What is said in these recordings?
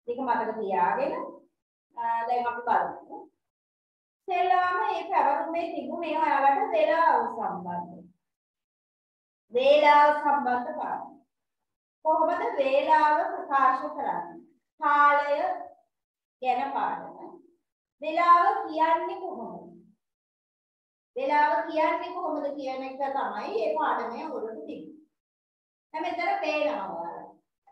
ඒක මතක තියාගෙන දැන් අපි බලමු. සෙල්ලාම මේ පැවරුමේ තිබුණේ ඔයාලට වේලාව සම්බන්ධ. වේලාව සම්බන්ධ පාඩම. කොහොමද වේලාව ප්‍රකාශ කරන්නේ? කාලය ගැන පාඩම. වේලාව කියන්නේ කොහොමද? වේලාව කියන්නේ කොහොමද කියන එක තමයි මේ පාඩමේ උඩට තිබෙන්නේ. දැන් මෙතන පේනවා ඔයාලට.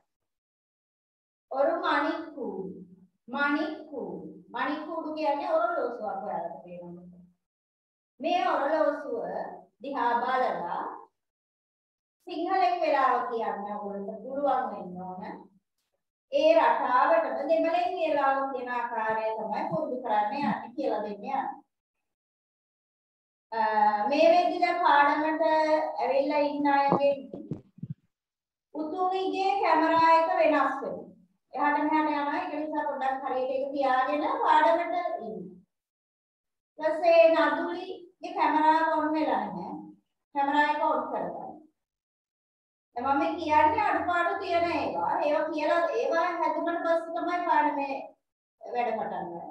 ஒரு මණික්කුඩු. මණික්කුඩු කියන්නේ ඔරලෝසුවක් ඔයාලට පේනවා. මේ ඔරලෝසුව දිහා බලලා සිංහලෙන් වෙලාව කියන්න ඕනට පුළුවන් වෙන්න ඕන. ඒ රටාවටම දෙමළෙන් වෙලාව කියන ආකාරය තමයි පුරුදු කරන්න යන්නේ කියලා දෙන්නේ. මේ වෙද්දි දැන් පාඩමට ඇවිල්ලා ඉන්න අයගේ උතුමිගේ කැමරා එක වෙනස් වෙනවා. එහාට මෙහාට යනවා. ඒක නිසා පොඩ්ඩක් හරියට ඒක තියාගෙන පාඩමට ඉන්න. ඊපස්සේ නදුලිගේ කැමරාව ඔන් වෙලා නැහැ. කැමරා එක ඔන් කරගන්න. මම කියන්නේ අඩුපාඩු තියෙන ඒවා. ඒවා කියලා ඒවා හැදුනට පස්සේ තමයි පාඩමේ වැඩ පටන් ගන්නේ.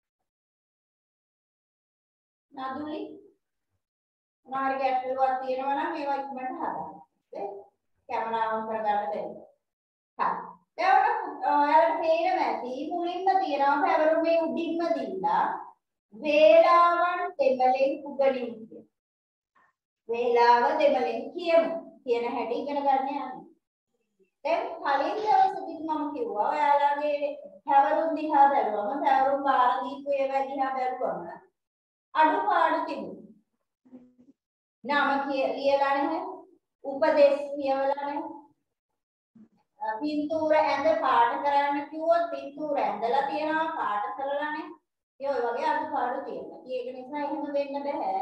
නදුලි මොනවාරි ගැටලුවක් තියෙනවා නම් ඒවා ඉක්මනට හදාගන්න. කැමරාව ඔන් කරගන්න දෙන්න. හරි. දැන් ඔයාලට තේරෙන්න ඇති මුලින්ම තියෙනවා පැවරුමේ උඩින්ම දීලා වේලාවන් දෙමළෙන් උගඩින් කියන. වේලාව දෙමළෙන් කියමු. කියන හැටි ඉගෙන ගන්න යන්නේ. දැන් කලින් දවසේදී මම කිව්වා ඔයාලගේ පැවරුම් දිහා බැලුවම පැවරුම් බාර දීපු ඒවා දිහා බැලුවම අඩුපාඩු තිබුණා. නාම ලියලා නැහැ. උපදේශ කියවලා නැහැ. පින්තූර ඇඳ පාට කරන්න කිව්වොත් පින්තූර ඇඳලා තියනවා පාට කරලා නැහැ. ඒ වගේ අඩුපාඩු තියෙනවා. ඒක නිසා එහෙම වෙන්න බෑ.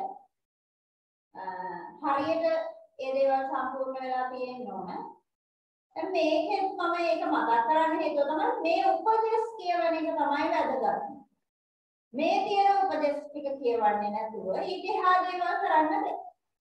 හරියට ඒ දේවල් සම්පූර්ණ වෙලා තියෙන්න ඕන. දැන් මේකෙත් මම ඒක මතක් කරන්න හේතුව තමයි මේ උපදේශ කියවන එක තමයි වැදගත්. මේ තියෙන උපදේශ ටික කියවන්නේ නැතුව ඊට එහා දේවල් කරන්න බෑ.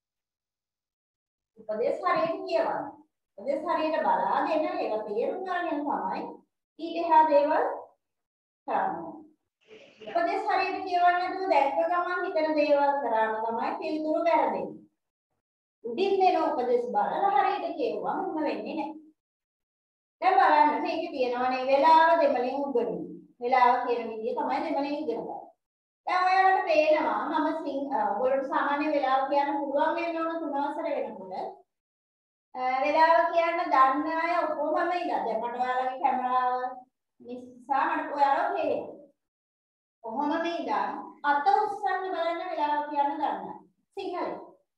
උපදේශ හරියට කියවන්න. උපදේශ හරියට බලාගෙන ඒක තේරුම් ගන්න තමයි ඊට එහා දේවල් කරන්න ඕන. උපදේශ හරියට කියවන්නේ නැතුව දැක්ක ගමන් හිතන දේවල් කරාම තමයි පිළිතුරු වැරදෙන්නේ. උඩින් දෙන උපදේශ බලලා හරියට කියුවම මොන වෙන්නේ නැහැ. දැන් බලන්න මේකේ තියෙනවනේ වෙලාව දෙමළෙන් උගඩින්. වෙලාව කියන විදිය තමයි දෙමළෙන් ඉගෙන ගන්න. දැන් ඔයාලට පේනවා මම ඔයගොල්ලෝ සාමාන්‍ය වෙලාව කියන්න පුළුවන් වෙන්න ඕන 3 වසර වෙනකොට. වෙලාව කියන්න දන්න අය ඔක්කොම ඉඳලා. දැන් මට ඔයාලගේ කැමරාව නිසා මට ඔයාලව පේනවා. කොහොමද ඉඳන් අත උස්සන්න බලන්න වෙලාව කියන්න දන්න. සිංහලෙන්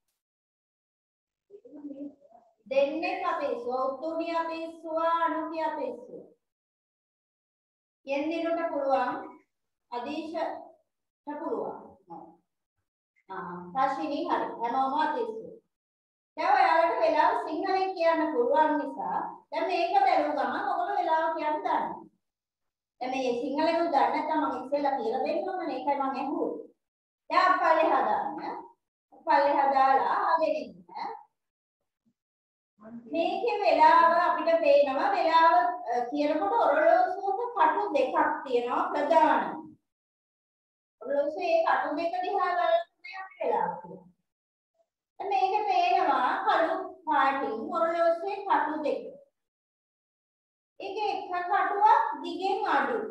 දෙන්නේ අපේසුව උතුණිය අපේසුව අනුකිය අපේසුව යන්නිරට පුළුවන් අදීශට පුළුවන් සාශිනී හරි හැමෝම අපේසුව දැන් ඔයාලට වෙලාව සිංහලෙන් කියන්න පුළුවන් නිසා දැන් මේක බැලුව ගමන් ඔයගොල්ලෝ වෙලාව කියන්න දන්නවා දැන් මේ සිංහලෙන් දන්නේ නැත්නම් මම ඉස්සෙල්ලා කියලා දෙන්න ඕනේ ඒකයි මම අහුවේ දැන් පල්ලෙහා දාලා ආගෙන ඉන්න මේකේ වෙලාව අපිට පේනවා වෙලාව කියනකොට ඔරලෝසුවක කටු දෙකක් තියෙනවා ප්‍රධාන. ඔරලෝසුවේ කටු දෙක දිහා බලලා තමයි අපි වෙලාව කියන්නේ. මේකේ පේනවා කළු පාටින් ඔරලෝසුවේ කටු දෙක. ඒකේ එක කටුවක් දිගෙන් අඩුයි.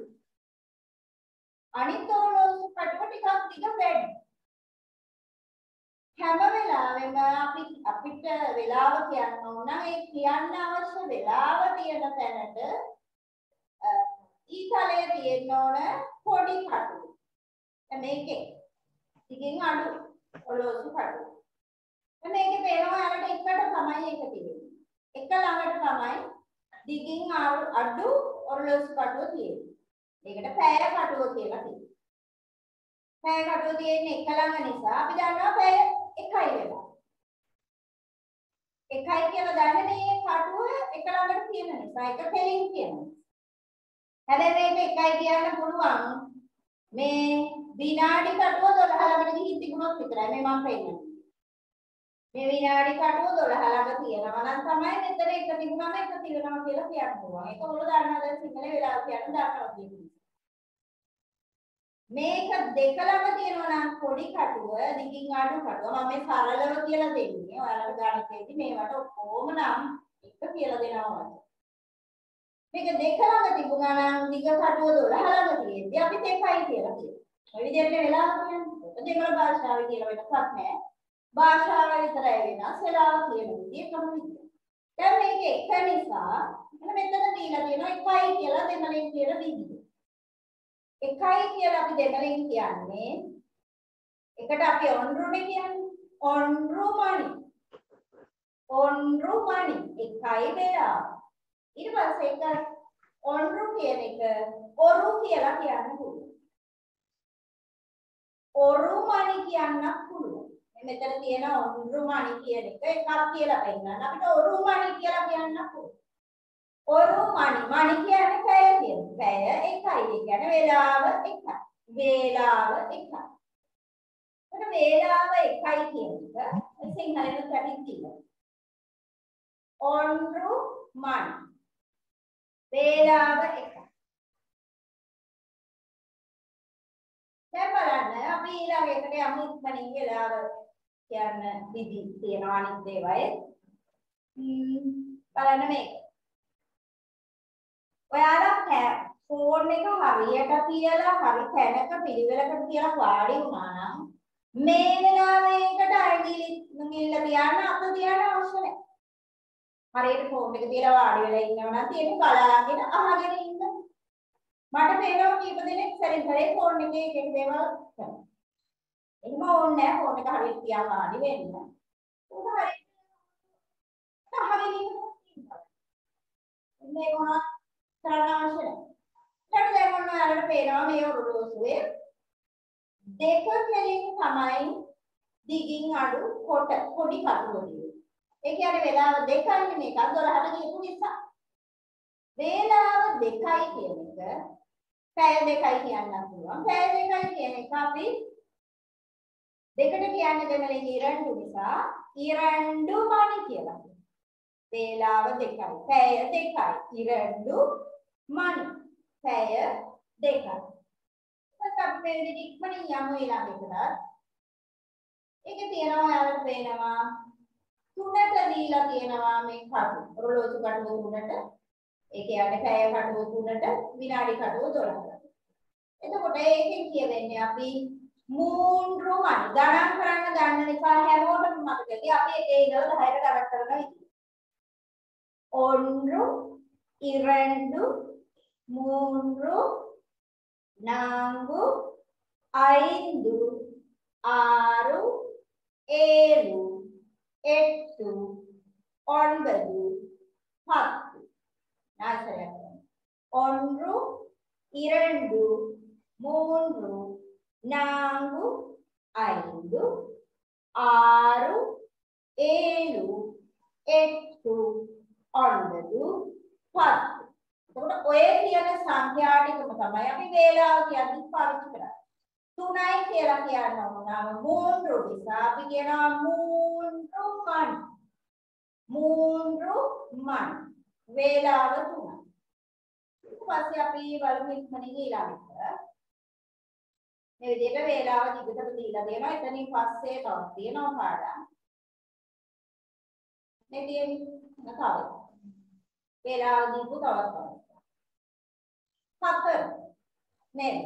අනිත් ඔරලෝසු කටුව ටිකක් දිග වැඩි. හැම වෙලාවෙම අපිට වෙලාව කියන්න ඕන නම් ඒ කියන්න අවශ්‍ය වෙලාව තියෙන තැනට ඊතලයේ තියෙන්න ඕන පොඩි කටු. මේකේ ටිකකින් අඩු ඔලෝසු කටු. මේකේ පේනවා යාලට එකට තමයි ඒක තියෙන්නේ. එක ළඟට තමයි දිගින් අඩු ඔලෝසු කටුව තියෙන්නේ. ඒකට පෑය කටුව කියලා කියනවා. පෑය කටුව තියෙන්නේ එක ළඟ නිසා අපි දන්නවා පෑය එකයි වෙලා. එකයි කියලා දන්නේ මේ කටුව එක ළඟට තියෙන නිසා එක කෙලින් කියනවා. හැබැයි මේක එකයි කියන්න පුළුවන් මේ විනාඩි කටුව 12 ළඟට ගිහින් තිබුණොත් විතරයි මේ මම පෙන්නන්නේ. මේ විනාඩි කටුව 12 ළඟ තියෙනවා නම් තමයි මෙතන එක තිබුණාම එක තියෙනවා කියලා කියන්න පුළුවන්. ඒක ඔයගොල්ලෝ දන්නවද සිංහල වෙලාව කියලා කියන දන්නවා කියන්නේ. මේක දෙක ළඟ තියෙනවා නම් පොඩි කටුව දිගින් අඩු කටුව මම මේ සරලව කියලා දෙන්නේ. ඔයාලට ගණිතයේදී මේවට ඔක්කොම නම් එක කියලා දෙනවා. මේක දෙක ළඟ තිබුණා නම් දිග කටුව 12 ළඟ තියෙද්දි අපි දෙකයි කියලා කියනවා. ඔය විදිහට වෙලාව කියන්නේ. දෙමළ භාෂාවේ කියලා වෙනසක් නැහැ. භාෂාව විතරයි වෙනස්. වෙලාව කියන විදිහ එකම විදිහ. දැන් මේක එක නිසා මෙතන දීලා තියෙනවා එකයි කියලා දෙමළෙන් කියන විදිහ. එකයි කියලා අපි දෙමළෙන් කියන්නේ එකට අපි ඔන්රුනේ කියන්නේ. ඔන්රුමණි. ඔන්රුමණි එකයි වෙලාව. ඊට පස්සේ එක ඔන්රු කියන එක ඔරු කියලා කියන්න පුළුවන්. ඔරුමණි කියන්න පුළුවන්. මෙතන තියෙන ඔරුමණි කියන එක එකක් කියලා පෙන්නන්න අපිට ඔරුමණි කියලා කියන්න පුළුවන්. ඔරුමණි මණි කියන්නේ පැය කියන්නේ. පැය එකයි. ඒ කියන්නේ වේලාව එකයි. වේලාව එකයි. එතකොට වේලාව එකයි කියන එක සිංහලෙන් පැටින් තියෙනවා. ඔරුමණි වේලාව එකයි. දැන් බලන්න අපි ඊළඟ එකට යමු ඉක්මනින් වෙලාව කියන්න විදි තියෙනවා අනිත් දේවල්. බලන්න මේක. ඔයාලා ෆෝන් එක හරියට තියලා හරි තැනක පිළිවෙලකට තියලා වාඩි වුණා නම් මේ වෙලාවේකට අයිඩිලි ගිල්ල තියන්න අත තියන්න අවශ්‍ය නැහැ. හරියට ෆෝන් එක තියලා වාඩි වෙලා ඉන්නවා නම් තියෙන බලාගෙන අහගෙන ඉන්න. මට පේනවා කීප දෙනෙක් සැරින් සැරේ ෆෝන් එකේ එක දේවල් කරනවා. එහෙම ඕනේ නැහැ ෆෝන් එක හරියට තියලා වාඩි වෙන්න. උඹ හරියට අහගෙන ඉන්නවා. මේ මොනවා කරන්න අවශ්‍ය නැහැ. ඊට දැන් මොන ඔයාලට පේනවා මේ ඔරලෝසුවේ දෙක කෙලින් තමයි දිගින් අඩු පොඩි කටුවලින්. ඒ කියන්නේ වෙලාව දෙකයි මේක 12ට ගියපු නිසා. වේලාව දෙකයි කියන එක පැය දෙකයි කියන්න පුළුවන්. පැය දෙකයි කියන එක අපි දෙකට කියන්නේ දෙමළෙන් ඉරණ්ඩු නිසා ඉරණ්ඩු මණි කියලා කියනවා. වේලාව දෙකයි. පැය දෙකයි. ඉරණ්ඩු මණි. පැය දෙකයි. ඊට අපි මේ ඉක්මනින් යමු ඊළඟ එකට. ඒකේ තියෙනවා ඔයාලට පේනවා තුනට දීලා තියෙනවා මේ කටු. ඔරලෝසු කටුව තුනට. ඒ කියන්නේ පැය කටුව තුනට විනාඩි කටුව 12ට. එතකොට ඒකෙන් කියවෙන්නේ අපි මූන්රු මණි ගණන් කරන්න ගන්න නිසා හැමෝටම මතකයි අපි එකේ ඉඳලා 10ට ගණන් කරනවා විදිහ. ஒன்று இரண்டு மூன்று நான்கு ஐந்து ஆறு ஏழு எட்டு ஒன்பது பத்து. நான் சொல்றேன். ஒன்று இரண்டு மூன்று நான்கு ஐந்து ஆறு ஏழு எட்டு ஒன்பது பத்து. එතකොට ඔය කියන සංඛ්‍යා ටිකම තමයි අපි වේලාව කියන්නේ පාවිච්චි කරන්නේ. 3යි කියලා කියන්න ඕනම මූන්රු නිසා අපි කියනවා මූන්රු මණි. මූන්රු මණි. වේලාව 3යි. ඊට පස්සේ අපි බලමු ඉක්මනින් ඊළඟට. මේ විදිහට වේලාව දිගටම දීලා දෙනවා. එතනින් පස්සේ තවත් තියෙනවා පාඩම්. මේ තියෙන්නේ තව. වේලාව දීපු තවත්. 4 නේද?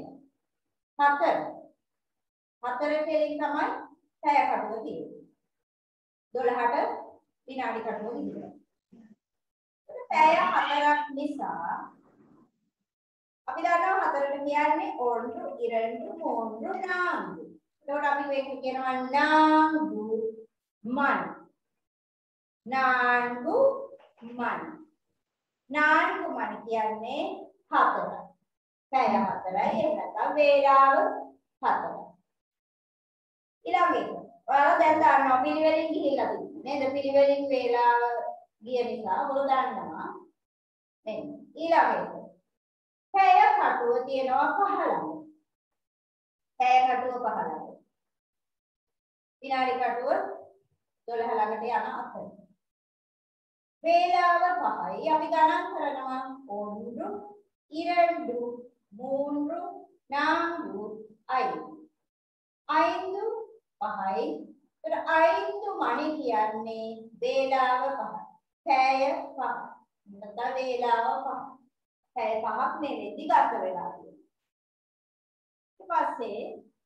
4 කෙලින් තමයි පැය කටුව තියෙන්නේ. 12ට විනාඩි කටුව විදිහට. පැය 4ක් නිසා අපි දන්නවා 4ට කියන්නේ ඔන්රු ඉරණ්ඩු මොන්රු නාන්දු. එතකොට අපි මේක කියනවා නාන්දු මණි. නාන්දු මණි. නාන්දු මණි කියන්නේ 4. පැය 4යි එහෙම නැත්නම් වේලාව 4. ඊළඟ එක. ඔයාලා දැන් දන්නවා පිළිවෙලින් ගිහිල්ලා තියෙන්නේ නේද? පිළිවෙලින් වේලාව ගිය නිසා ඔයාලා දන්නවා. නේද? ඊළඟ එක. පැය කටුව තියෙනවා 15. පැය කටුව 15. විනාඩි කටුව 12 ළඟට යන අතර. වේලාව 5යි අපි ගණන් කරනවා 1 2, 3, 4, 5. 5, 5යි. ඒතර 5 මණි කියන්නේ වේලාව 5. පැය 5. නැත්නම් වේලාව 5. පැය 5ක් නෙවෙයි ගත වෙලා තියෙනවා. ඊට පස්සේ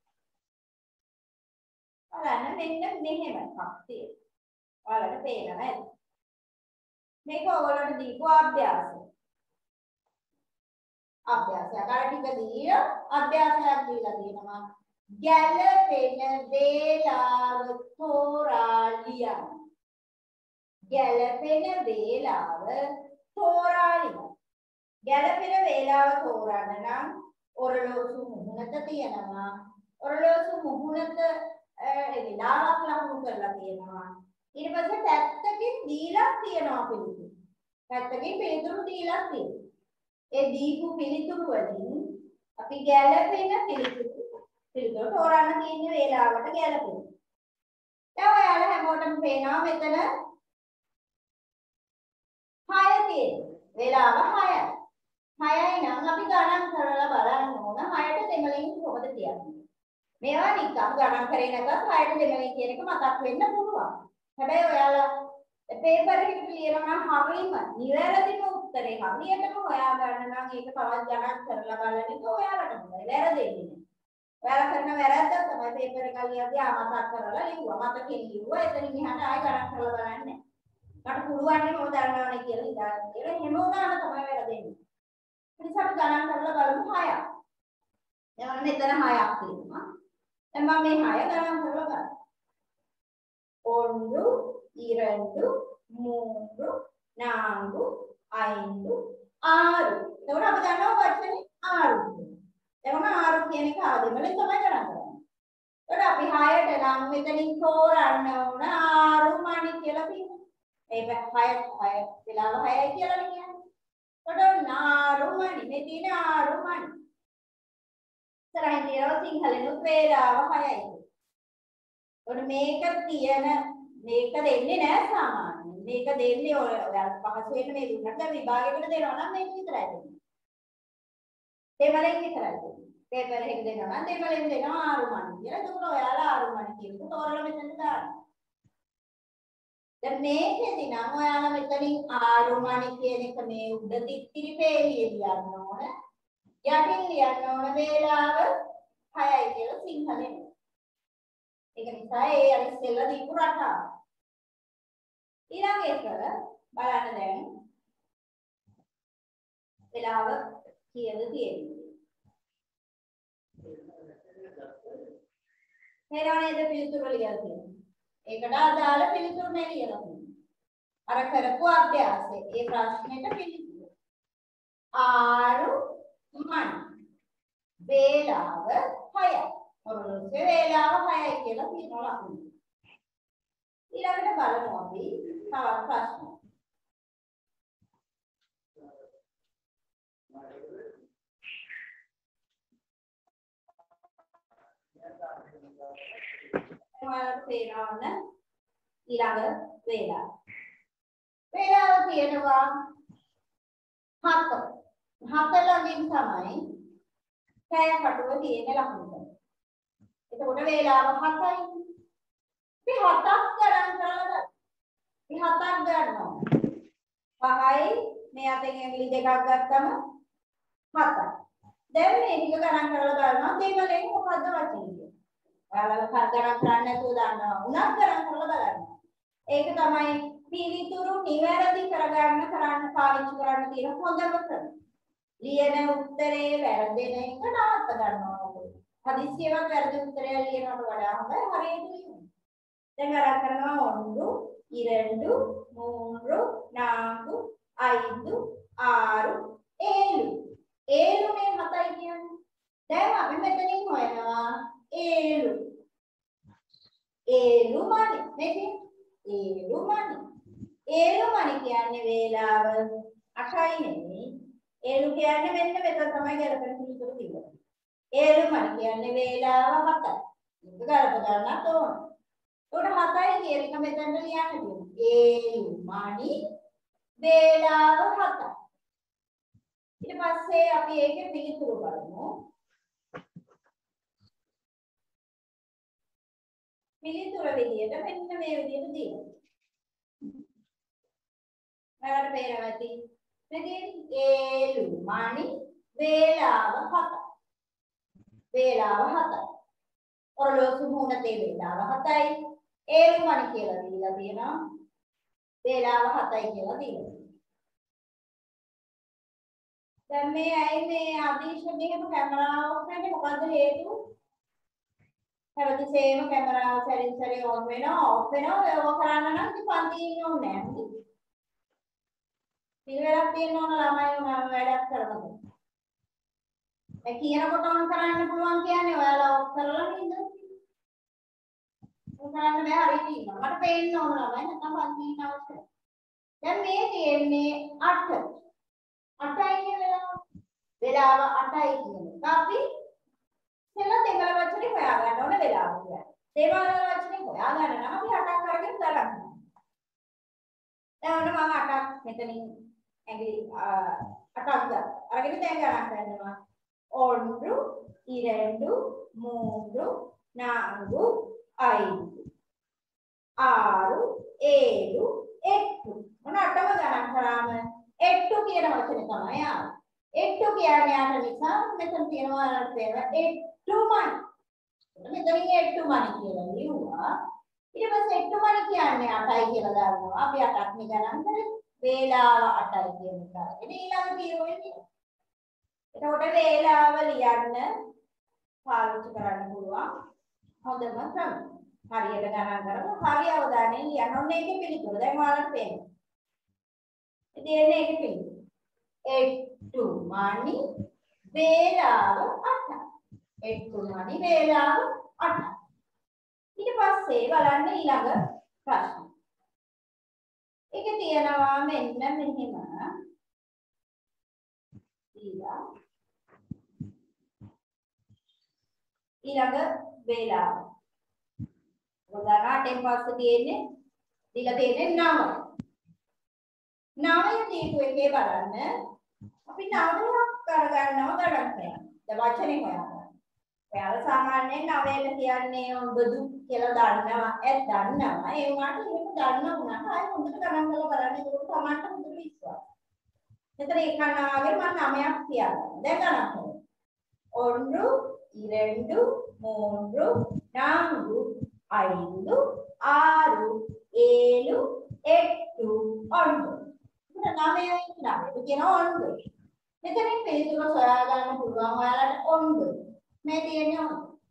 බලන්න මෙන්න මෙහෙම එකක් තියෙනවා. ඔයාලට පේනවා නේද? මේක ඔයගොල්ලන්ට දීපු අභ්‍යාසය. අභ්‍යාසයක් අර ටික දීලා අභ්‍යාසයක් දීලා තියෙනවා. ගැළපෙන වේලාව තෝරා ලියන්න. ගැළපෙන වේලාව තෝරා ලියන්න. ගැළපෙන වේලාව තෝරන්න නම් ඔරලෝසු මුහුණත තියෙනවා. ඔරලෝසු මුහුණත වේලාවක් ලකුණු කරලා තියෙනවා. ඊට පස්සේ පැත්තකින් දීලා තියෙනවා පිළිතුරු. පැත්තකින් පිළිතුරු දීලා තියෙනවා. ඒ දීපු පිළිතුරු වලින් අපි ගැළපෙන පිළිතුරු තෝරන්න තියෙන වේලාවට ගැළපෙන. දැන් ඔයාලා හැමෝටම පේනවා මෙතන 6 තියෙනවා. වේලාව 6යි. 6යි නම් අපි ගණන් කරලා බලන්න ඕන 6ට දෙමළෙන් කොහොමද කියන්නේ. මේවා නිකම් ගණන් කරේ නැත්නම් 6ට දෙමළෙන් කියන එක මතක් වෙන්න පුළුවන්. හැබැයි ඔයාලා පේපර් එකකට ලියනවා හරියම නිවැරදිම උත්තරේ හරියටම හොයා ගන්න නම් ඒක තවත් ගණන් කරලා බලන එක ඔයාලට මොකද වැරදෙන්නේ නැහැ. ඔයාලා කරන වැරද්ද තමයි පේපර් එක ලියද්දී මතක් කරලා ලිව්වා. මතකෙන් ලිව්වා. එතනින් එහාට ආයෙ ගණන් කරලා බලන්නේ නැහැ. මට පුළුවන් නේ මම දන්නවනේ කියලා හිතාගෙන කියලා හැමෝටම තමයි වැරදෙන්නේ. ඒ නිසා අපි ගණන් කරලා බලමු 6ක්. දැන් මෙතන 6ක් තියෙනවා. දැන් මම මේ 6 ගණන් කරලා බලන්න. 1, 2, 3, 4, 5, 6. එතකොට අපි ගන්නවා වචනේ 6. එතකොට 6 කියන එක ආදෙමලෙන් තමයි ගණන් කරන්නේ. එතකොට අපි 6ට නම් මෙතනින් තෝරන්න ඕන 6 මණි කියලා තියෙනවා. ඒක 6 වෙලාව 6යි කියලා කියන්නේ. එතකොට 6 මණි මේ තියෙන 6 මණි. තරහින් තියෙනවා සිංහලෙනුත් වේලාව 6යි. එතකොට මේක තියෙන මේක දෙන්නේ නැහැ සාමාන්‍යයෙන්. මේක දෙන්නේ ඔයාලට පහසුවෙන් මේ දුන්නට දැන් විභාගයකට දෙනවා නම් මේක විතරයි දෙන්නේ. දෙමළෙන් විතරයි දෙන්නේ. පේපර් එක දෙනවා නම් දෙමළෙන් දෙනවා 6 මණි කියලා. එතකොට ඔයාලා 6 මණි කියන එක තෝරලා මෙතන දාන්න. දැන් මේකෙදි නම් ඔයාලා මෙතනින් 6 මණි කියන එක මේ උඩ තිත්තිරි පේලිය ලියන්න ඕන. යටින් ලියන්න ඕන වේලාව 6යි කියලා සිංහලෙන්. ඒක නිසා ඒ අර ඉස්සෙල්ලා දීපු රටාව. ඊළඟ එක බලන්න දැන් වෙලාව කීයද තියෙන්නේ. හේරානේද පිළිතුරු ලියලා තියෙන්නේ. ඒකට අදාළ පිළිතුරු නේ ලියලා තියෙන්නේ. අර කරපු අභ්‍යාසය. ඒ ප්‍රශ්නෙට පිළිතුරු. 6 මණි. වේලාව 6යි. ඔරලෝසුවේ වේලාව 6යි කියලා කියනවා ලකුණු. ඊළඟට බලමු අපි තවත් ප්‍රශ්න. ඔයාලට තේරෙනවද ඊළඟ වේලාව. වේලාව තියෙනවා 7. 7 ළඟින් තමයි පැය කටුව තියෙන ලකුණු. එතකොට වේලාව 7යි. අපි 7ක් ගණන් කරලා ගන්න. අපි 7ක් ගන්නවා. 5යි මේ අතෙන් ඇඟිලි දෙකක් ගත්තම 7යි. දැන් මේ ටික ගණන් කරලා බලනවා දෙමළෙන් මොකද්ද වචනේ. ඔයාලා ගණන් කරන්න නැතුව දන්නවා. උනත් ගණන් කරලා බලන්න. ඒක තමයි පිළිතුරු නිවැරදි කරන්න පාවිච්චි කරන්න තියෙන හොඳම ක්‍රම. ලියන උත්තරේ වැරදෙන එක නවත්ත ගන්නවා. හදිස්සියවත් වැරදි උත්තරය ලියනවට වඩා හොඳයි හරියට ලියන්න. දැන් ගණන් කරනවා 1, 2, 3, 4, 5, 6, 7. 7 මේ 7යි කියන්නේ. දැන් අපි මෙතනින් හොයනවා 7. 7 මණි. මේකේ 7 මණි. 7 මණි කියන්නේ වේලාව 8යි නෙමෙයි. 7 කියන්නේ මෙන්න මෙතන තමයි ගැලපෙන පිළිතුරු තියෙන්නේ. 7 මණි කියන්නේ වේලාව 7යි. මේක ගලප ගන්නත් ඕන. උඩ 7යි කියන එක මෙතනට ලියන්න තියෙනවා. 7 මණි වේලාව 7යි. ඊට පස්සේ අපි ඒකේ පිළිතුරු බලමු. පිළිතුර විදියට මෙන්න මේ විදියට දීලා. ඔයාලට පේනවා ඇති. මෙතන ඒලු මණි වේලාව 7. වේලාව 7යි. ඔරලෝසු මුහුණේ වේලාව 7යි. ඒලු මණි කියලා දීලා තියෙනවා. වේලාව 7යි කියලා දීලා. දැන් මේ ඇයි මේ අදීශ මෙහෙම කැමරාව ඔෆ් වෙන්නේ මොකද්ද හේතුව? හැමතිස්සෙම කැමරාව සැරින් සැරේ ඔන් වෙනවා ඔෆ් වෙනවා ඒක කරන්න නම් ඉතින් පන්ති ඉන්න ඕනේ නැහැ. පිළිවෙලක් තියෙන්න ඕන ළමයි උනම වැඩක් කරනවා. ඒ කියනකොට ඔන් කරන්න පුළුවන් කියන්නේ ඔයාලා ඔෆ් කරලා නේද? ඔන් කරන්න බෑ හරියට ඉන්නවා. මට පේන්න ඕන ළමයි නැත්නම් පන්ති ඉන්න අවශ්‍යයි. දැන් මේ තියෙන්නේ 8. 8යි කියන වෙලාව 8යි කියන්නේ. අපි සෙල්ල දෙකල වචනේ හොයාගන්න ඕන වෙලාව කියන්නේ. දේවාල වචනේ හොයාගන්න නම් අපි 8ක් අරගෙන ගණන්. දැන් ඔන්න මම 8ක් මෙතනින් ඇඟිලි 8ක් ගත්තා. අරගෙන දැන් ගණන් කරනවා. 1 2 3 4 5 6 7 8 මොන 8ම ගණන් කරාම 8 කියන වචනේ තමයි ආවේ. 8 කියන්නේ 8 නිසා මෙතන තියෙනවා අරන් පේන 8 මණි. මෙතනින් 8 මණි කියලා ලියුවා. ඊට පස්සේ 8 මණි කියන්නේ 8යි කියලා දානවා. අපි 8ක් නේ ගණන් කරේ. වේලාව 8යි කියන එක. ඉතින් ඊළඟ තීරුවේ තියෙනවා. එතකොට වේලාව ලියන්න පාවිච්චි කරන්න පුළුවන් හොඳම ක්‍රම. හරියට ගණන් කරලා හරි අවධානයෙන් ලියන්න ඕනේ ඒකේ පිළිතුර. දැන් ඔයාලට පේනවා. ඉතින් එන්නේ ඒකේ පිළිතුර. 8 මණි වේලාව 8යි. 8 මණි වේලාව 8යි. ඊට පස්සේ බලන්න ඊළඟ ප්‍රශ්න. ඒකේ තියෙනවා මෙන්න මෙහෙම ඊළඟ වේලාව. උදාහරණයක් පස්සේ තියෙන්නේ දීලා තියෙන්නේ 9. 9 දීපු එකේ බලන්න අපි 9ක් කරගන්නවා ගණන් කරන්න. දැන් වචනේ හොයාගන්න. ඔයාලා සාමාන්‍යයෙන් 9ට කියන්නේ ඔබදු කියලා දන්නවා. දන්නවා. ඒ වුණාට එහෙම දන්න වුණාට ආයෙ හොඳට ගණන් කරලා බලන්න. ඒක තමයි හොඳට විශ්වාස. මෙතන එකනාගේ මම 9ක් තියනවා. දැන් ගණන් කරමු. 1 2 3 4 5 6 7 8 9යි කියනවා 9. මෙතනින් පිළිතුර සොයා ගන්න පුළුවන් ඔයාලට 9. මේ තියෙන්නේ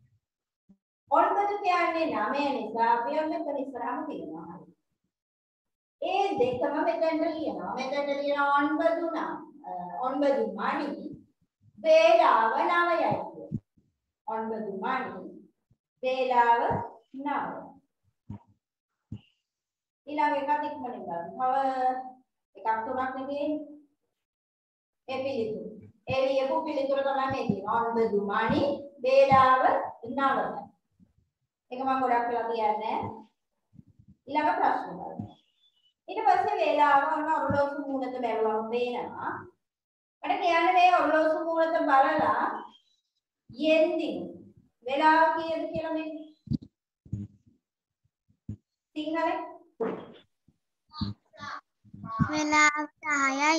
9 කියන්නේ 9 නිසා අපි මෙතන ඉස්සරහම තියෙනවා. ඒ දෙකම මෙතෙන්ට ලියනවා. මෙතෙන්ට ලියනවා 9 මණි වේලාව 9යි. 9 මණි වේලාව 9. ඊළඟ එක ඉක්මනින් බලන්න. තව එකක් තුනක් නෙමෙයි. ඒ පිළිතුර. ඒ ලියපු පිළිතුර තමයි මේ තියෙන්නේ. 9 මණි වේලාව 9යි. ඒක මම ගොඩක් වෙලා කියන්නේ. ඊළඟ ප්‍රශ්න බලන්න. ඊට පස්සේ වේලාව වල ඔරලෝසු මූලත බැලුවම පේනවා. මට කියන්නේ මේ ඔරලෝසු මූලත බලලා යෙන්දින් වේලාව කීයද කියලා මේ සිංහලේ වේලාව 10යි.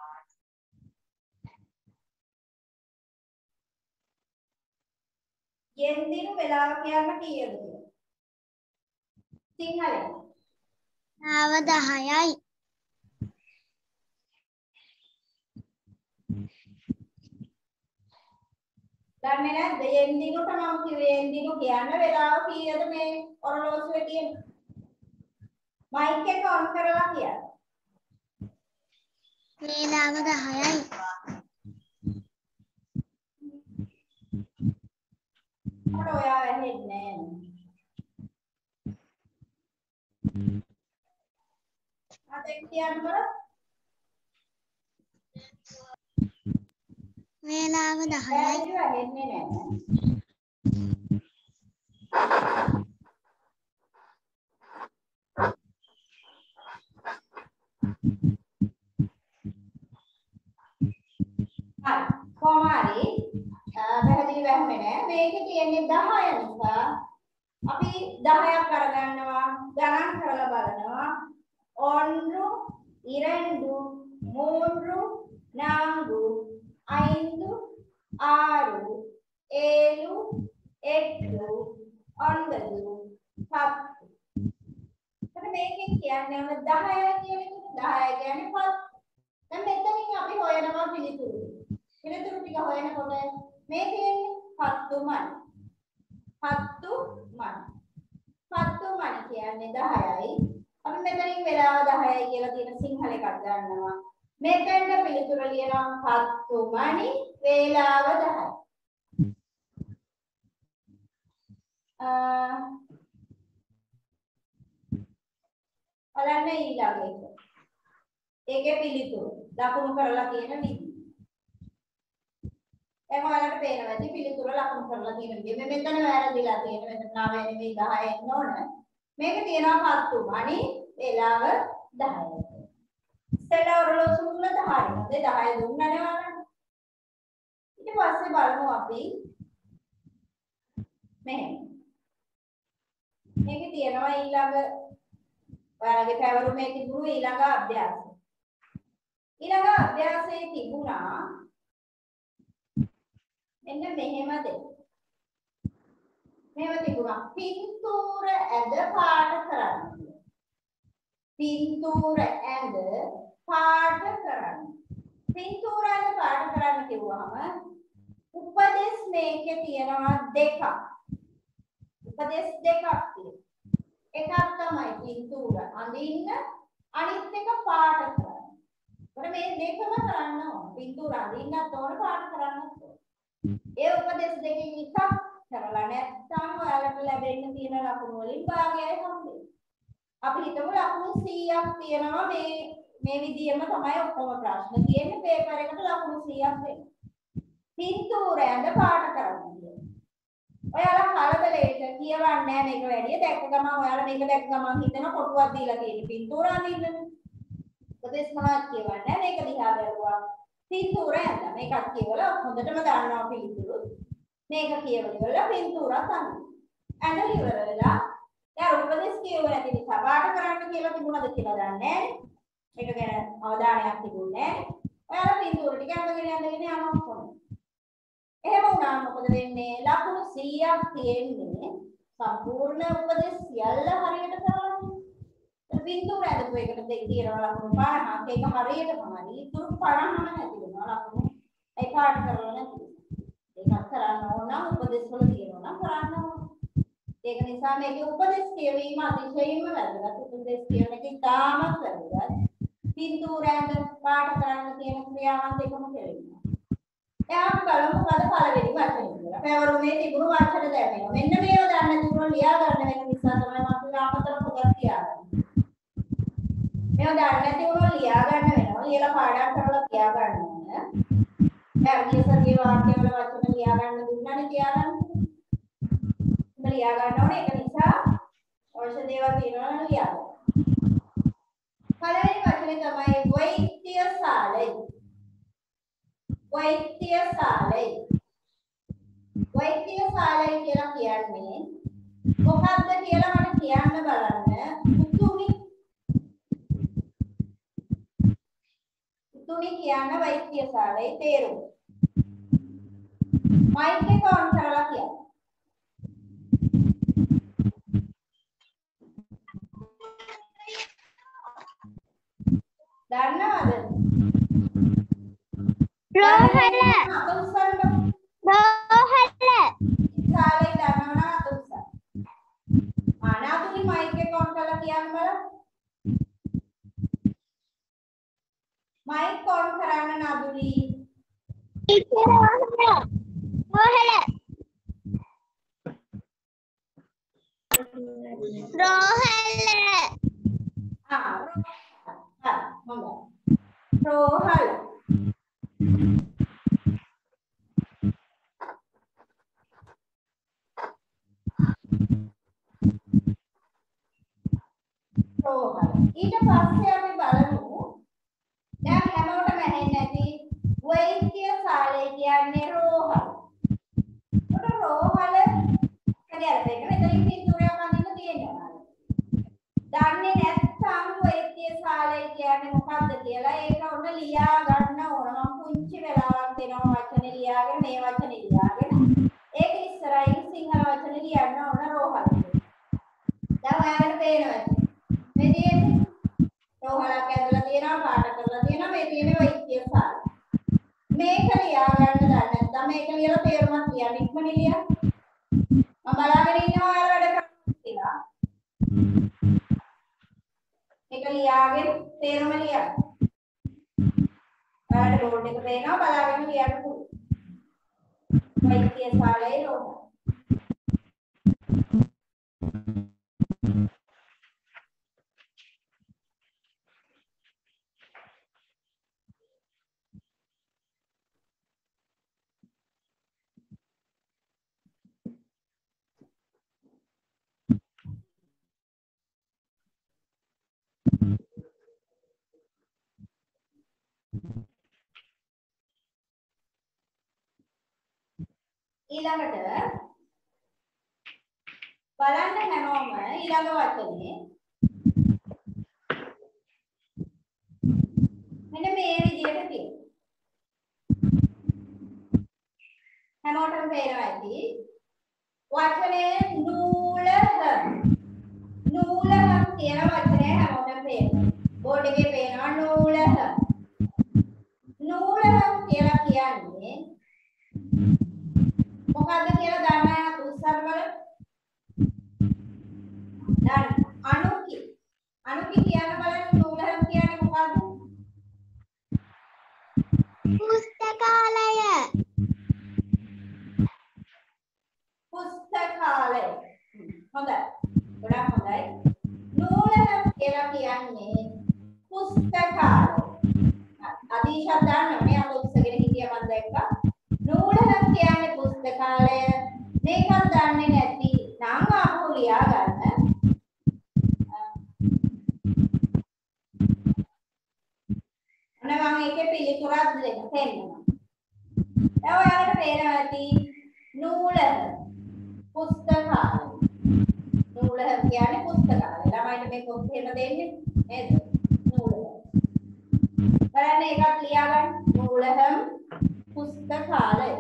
යෙන්දින් වේලාව කියන්න කීයද කියලා සිංහලේ වේලාව 10යි. දන්නේ නැද්ද යෙන්දිනුට මම කිව්වේ යෙන්දිනු කියන්න වේලාව කීයද මේ ඔරලෝසුවේ තියෙන මයික් එක ඔන් කරලා කියන්න. වේලාව 10යි. මට ඔයා ඇහෙන්නේ නැහැ. අතෙන් කියන්න බලන්න. වේලාව 10යි. ඇහෙන්නේ නැහැ. පැහැදිලි වෙන්නේ නැහැ. මේකේ තියෙන්නේ 10 නිසා අපි 10ක් අරගන්නවා ගණන් කරලා බලනවා. 1 2 3 4 5 6 7 8 9 10. එතන මේකෙන් කියන්නේ 10 කියන එක 10 කියන්නේ 5. දැන් මෙතනින් අපි හොයනවා පිළිතුරු. පිළිතුරු ටික හොයනකොට මේ තියෙන්නේ 7 මණ. 7 මණ. 7 මණ කියන්නේ 10යි. අපි මෙතනින් වෙලාව 10යි කියලා තියෙන සිංහල එකක් ගන්නවා. මෙතෙන්ට පිළිතුර ලියනවා 7 මණි වේලාව 10යි. බලන්න ඊළඟ එක. ඒකේ පිළිතුරු ලකුණු කරලා තියෙන විදිහ. දැන් ඔයාලට පේනවා ඉතින් පිළිතුර ලකුණු කරලා තියෙන විදිහ. මෙතන වැරදිලා තියෙන මෙතන 9 නෙමෙයි 10 එන්න ඕන. මේක තියෙනවා 7 මණි වේලාව 10යි. ඉස්සෙල්ලා ඔරලෝසු මුල 10යි. 10 දුන්නනේ ඔයාලට. ඊට පස්සේ බලමු අපි මෙහෙම. මේක තියෙනවා ඊළඟ ඔයාලගේ පැවරුමේ තිබුණු ඊළඟ අභ්‍යාසය. ඊළඟ අභ්‍යාසයේ තිබුණා මෙන්න මෙහෙම දෙයක්. මෙහෙම තිබුණා පින්තූර ඇඳ පාට කරන්න. පින්තූර ඇඳ පාට කරන්න. පින්තූර ඇඳ පාට කරන්න කිව්වහම උපදේශ මේකේ තියෙනවා දෙකක්. උපදේශ දෙකක් තියෙනවා. එකක් තමයි පින්තූර අඳින්න අනිත් එක පාට කරන්න. ඒකට මේ දෙකම කරන්න ඕන. පින්තූර අඳින්නත් ඕන පාට කරන්නත් ඕන. ඒ උපදේශ දෙකෙන් එකක් කරලා නැත්නම් ඔයාලට ලැබෙන්න තියෙන ලකුණු වලින් භාගයයි හම්බෙන්නේ. අපි හිතමු ලකුණු 100ක් තියෙනවා මේ විදියෙම තමයි ඔක්කොම ප්‍රශ්න තියෙන්නේ. පේපර් එකට ලකුණු 100ක් දෙන්න. පින්තූර ඇඳ පාට කරන්න කියලා. ඔයාලා කලබලෙට කියවන්නේ නැහැ මේක වැඩි. දැක්ක ගමන් ඔයාලා මේක දැක්ක ගමන් හිතන කොටුවක් දීලා තියෙන පින්තූර අඳින්නනේ. උපදේශ මොනවද කියවන්නේ නැහැ. මේක දිහා බැලුවා. පින්තූර ඇඳ මේකත් කියවලා හොඳටම දන්නවා පිළිතුරු. මේක කියවලා පින්තූරත් අඳින්න. ඇඳලා ඉවර වෙලා දැන් උපදේශ කියව නැති නිසා පාට කරන්න කියලා තිබුණාද කියලා දන්නේ නැහැ. මේක ගැන අවධානයක් තිබුණේ නැහැ. ඔයාලා පින්තූර ටික අඳගෙන යනවා කොහොමද? එහෙම වුණාම මොකද වෙන්නේ? ලකුණු 100ක් තියෙන්නේ සම්පූර්ණ උපදේශ සියල්ල හරියට කරන්නේ. පින්තූර ඇඳපු එකට තියෙනවා ලකුණු 50ක්. ඒක හරියටම හරි. ඉතුරු 50ම නැති වෙනවා ලකුණු. ඒ පාට කරලා නැති. ඒකත් කරන්න ඕන නම් උපදේශ වල තියෙනවා නම් කරන්න ඕන. ඒක නිසා මේකේ උපදේශ කියවීම අතිශයින්ම වැදගත්. උපදේශ කියවන එක ඉතාමත් වැදගත්. පින්තූර ඇඳ පාට කරන්න තියෙන ක්‍රියාවන් දෙකම කෙරෙනවා. එයාම බලමු මොකද පළවෙනි වචනේ කියලා. පැවරුමේ තිබුණු වචන දැනෙනවා. මෙන්න මේව දන්නේ නැතුව ලියා ගන්න වෙන නිසා තමයි මම ලාපතර පොතක් තියාගන්නේ. මේව දන්නේ නැතිව ලියා ගන්න වෙනවා. ලියලා පාඩම් කරලා තියා ගන්න ඕන. පැවරුමේ වාක්‍ය වල වචන ලියා ගන්න දුන්නානේ තියාගන්න. ලියා ගන්න ඕනේ. ඒක නිසා අවශ්‍ය දේවල් තියෙනවා නම් ලියා ගන්න. පළවෙනි වචනේ තමයි වෛද්‍යශාලය. වෛද්‍යශාලය. වෛද්‍යශාලය කියලා කියන්නේ මොකක්ද කියලා මට කියන්න බලන්න. උතුණි කියන වෛද්‍යශාලයේ තේරුම. මයික් එක ඔන් කරලා කියන්න. දන්නවද? රෝහල. සාලේ දන්නවද අතුල්සන්? ආනාතුලි මයික් එක ඔන් කරලා කියන්න බලන්න. මයික් ඔන් කරන්න නදුලි. රෝහල. ඊට පස්සේ අපි බලමු දැන් හැමෝටම ඇහෙන්නේ නැති වෛද්‍යශාලය කියන්නේ රෝහල. කියලා ඒක ඔන්න ලියා ගන්න ඕන. මම පුංචි වෙලාවක් දෙනවා වචනේ ලියාගෙන මේ වචනේ ලියාගෙන ඒක ඉස්සරහින් සිංහල වචනේ ලියන්න ඕන රෝහල. දැන් ඔයාලට පේනවා මේ තියෙන්නේ රෝහලක් ඇඳලා තියෙනවා පාට කරලා තියෙනවා මේ තියෙන්නේ වෛද්‍යශාල. මේක ලියා ගන්න දන්නේ නැත්නම් මේක ලියලා තේරුමක් ලියන්න ඉක්මනින් ලියන්න. මම බලාගෙන ඉන්නවා ඔයාලා වැඩ කරන්නේ කියලා. මේක ලියාගෙන තේරුම ලියන්න. ඔයාලට බෝඩ් එක පේනවා බලාගෙන ලියන්න පුළුවන්. වෛද්‍යශාලයේ රෝහල. ඊළඟට බලන්න හැමෝම ඊළඟ වචනේ මෙන්න මේ විදිහට තියෙනවා. හැමෝටම පේනවා ඇති වචනේ නූලහම් කියන වචනේ හැමෝටම පේනවා. බෝඩ් එකේ පේනවා නූලහම් කියලා කියන්නේ මොකද්ද කියලා දන්නවද උස්සන්න බලන්න. දැන් අණුකි කියන බලන්න නූලහම් කියන්නේ මොකද්ද? පුස්තකාලය. හොඳයි. ගොඩක් හොඳයි. නූලහම් කියලා කියන්නේ පුස්තකාලය. අදීශා දන්නවා මේ අත උස්සගෙන හිටියා මම දැක්කා. නූලහම් කියන්නේ පුස්තකාලය. මේකත් දන්නේ නැති නම් ආපහු ලියා ගන්න. අන්න මම ඒකේ පිළිතුරක් දෙන්නම්. දැන් ඔයාලට පේනවා ඇති නූලහම් පුස්තකාලය. නූලහම් කියන්නේ පුස්තකාලය. ළමයින්ට මේ පොත් එහෙම දෙන්නේ නේද? නූලහම්. බලන්න ඒකත් ලියා ගන්න. නූලහම් පුස්තකාලය.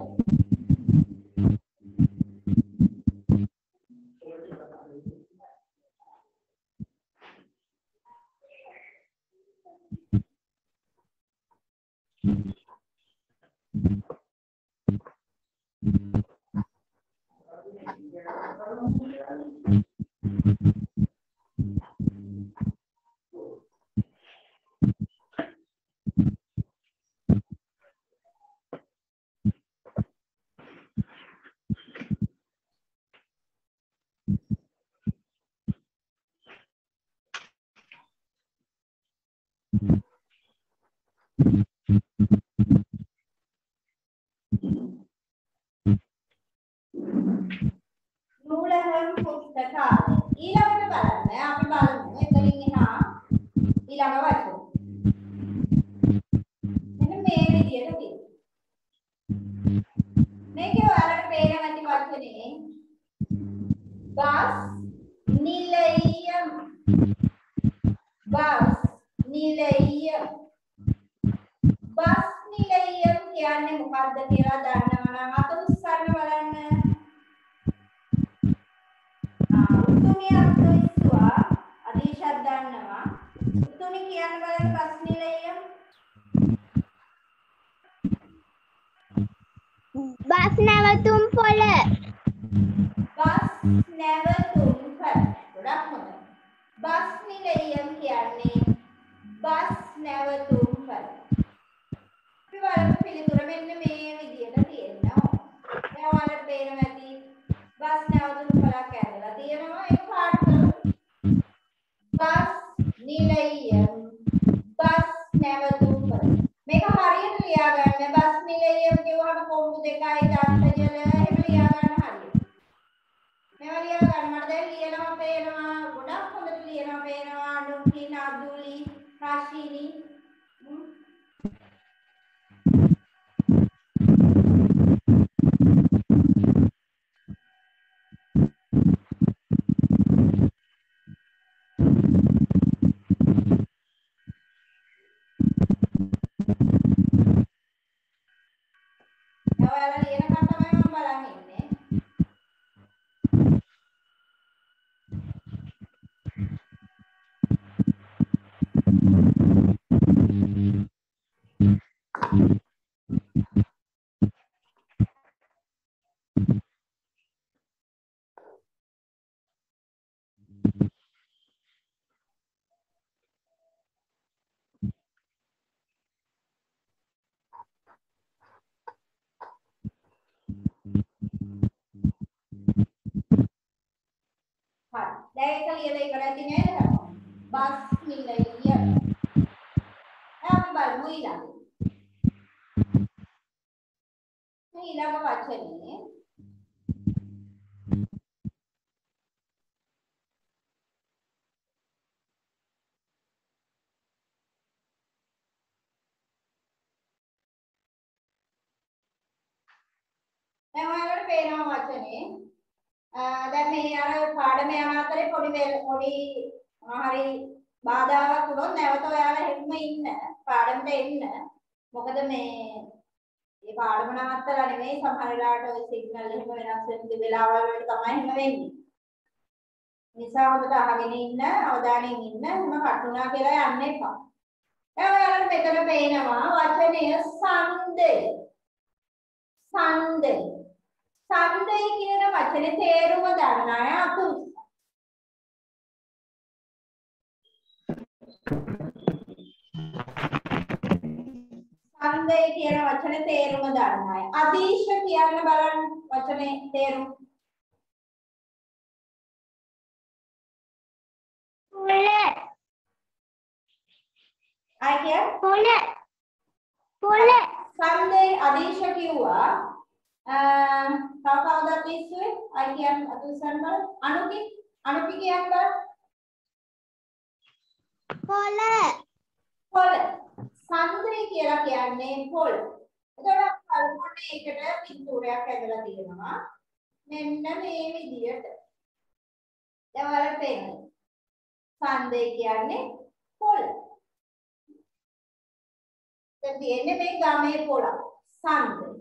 නූලහම් පුස්තකාලය. ඊළඟට බලන්න අපි බලමු එතනින් එහා ඊළඟ වචන. මෙන්න මේ විදිහට තියෙනවා. මේකේ ඔයාලට පේනවා ඇති වචනේ බස් නිලයම්. බස් නිලයම්. බස් නිලයම් කියන්නේ මොකක්ද කියලා දන්නවා නම් අත උස්සන්න බලන්න. උතුණිය අත ඉස්සුවා අදීශත් දන්නවා. උතුණි කියන්න බලන්න බස් නිලයම්. බස් නැවතුම් පොළ. බස් නැවතුම් පොළ. ගොඩක් හොඳයි. බස් නිලයම් කියන්නේ බස් නැවතුම් පොළ. අපි බලමු පිළිතුර මෙන්න මේ විදිහට තියෙනවා. දැන් ඔයාලට පේනවා ඇති බස් නැවතුම් පොළක් ඇඳලා තියෙනවා. ඒක පාට කරමු. බස් නිලයම් බස් නැවතුම් පොළ. මේක හරියට ලියා ගන්න. බස් නිලයම් කියවහම කොම්බු දෙකයි දන්තජල එහෙම ලියා ගන්න හරියට. මේවා ලියා ගන්න. මට දැන් ලියනවා පේනවා. ගොඩක් හොඳට ලියනවා පේනවා. අනුකි නදුලි රාශිනි දැන් ඔයාලා ලියනකම් තමයි මම බලන් ඉන්නේ. දැන් ඒක ලියලා ඉවරයි නේද? බස් නිලය. අපි බලමු ඊළඟ. ඊළඟ වචනේ දැන් ඔයාලට පේනවා වචනේ දැන් මේ අර පාඩම යන අතරේ පොඩි හරි බාධාවක් වුණොත් නැවත ඔයාලා හැම ඉන්න පාඩමට එන්න. මොකද මේ පාඩම නවත්තලා නෙමෙයි සමහර වෙලාවට ඔය සිග්නල් එහෙම වෙනස් වෙන වෙලාවල් වලට තමයි එහෙම වෙන්නේ. නිසා හොඳට අහගෙන ඉන්න, අවධානයෙන් ඉන්න, එහෙම කටුණා කියලා යන්න එපා. දැන් ඔයාලට මෙතන පේනවා වචනය සන්දේ. සන්දේ. සන්දේ කියන වචනේ තේරුම දන්න අය අතු සන්දේ කියන වචනේ තේරුම දන්න අය. අදීශ කියන්න බලන්න වචනේ තේරුම. පොළ. සන්දේ අදීශ කිව්වා. තව කවුද ඉස්සුවේ? අය කියන්නේ අතුසන් බල අනුපි කියන්න බල. පොළ. සන්දේ කියලා කියන්නේ පොළ. එතකොට කල්පොටේ එකට පින්තූරයක් ඇදලා තියෙනවා. මෙන්න මේ විදියට. දැන් ඔයාලට පේන්නේ. සන්දේ කියන්නේ පොළ. දැන් තියෙන්නේ මේ ගමේ පොළ. සන්දේ.